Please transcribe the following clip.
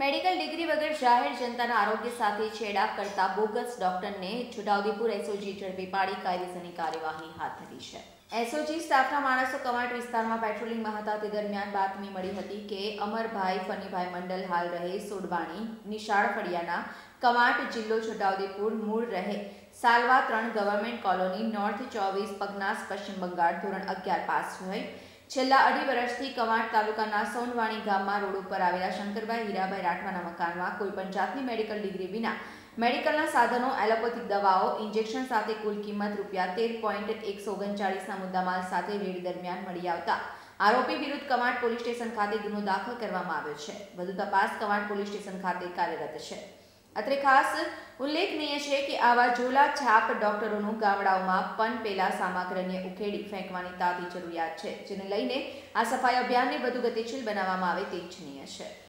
Medical degree વગર જાહેર જનતાના આરોગ્ય સાથે છેડા કરતા બોગસ ડોક્ટરને છોટાઉદેપુર એસઓજી ઝડપી પાડી કાયદેસરની કાર્યવાહી હાથ ધરી છે। એસઓજી સ્ટાફના માણસો કવાંટ વિસ્તારમાં પેટ્રોલિંગમાં હતા તે દરમિયાન બાતમી મળી હતી કે અમરભાઈ ફનીભાઈ મંડલ હાલ રહે સોડવાણી નિશાળ ફળિયાના કવાંટ જિલ્લો છોટાઉદેપુર મૂળ રહે Salwa 3 government colony north 24 Parganas Paschim Bengal ધોરણ 11 પાસ હોય છેલ્લા 2.5 વર્ષથી કવાંટ તાલુકાના સોનવાણી ગામમાં રોડ ઉપર આવેલા શંકરભાઈ હીરાભાઈ રાઠવાના મકાનમાં કોઈપણ જાતની મેડિકલ ડિગ્રી વિના મેડિકલના સાધનો એલોપેથિક દવાઓ ઇન્જેક્શન સાથે કુલ કિંમત ₹13.139ના મુદ્દામાલ સાથે રેડ દરમિયાન મળી આવતા આરોપી વિરુદ્ધ કવાંટ પોલીસ સ્ટેશન ખાતે ગુનો દાખલ કરવામાં આવ્યો છે। વધુ તપાસ કવાંટ પોલીસ સ્ટેશન ખાતે કાર્યરત છે। અત્રે ખાસ ઉલ્લેખનીય છે કે આવા ઝોલા છાપ ડોક્ટરોનું ગામડાઓમાં પનપેલા સામગ્રીને ઉખેડી ફેંકવાની તાતી જરૂરિયાત છે, જેને લઈને આ સફાઈ અભિયાનને વધુ ગતિશીલ બનાવવામાં આવે તે ઇચ્છનીય છે।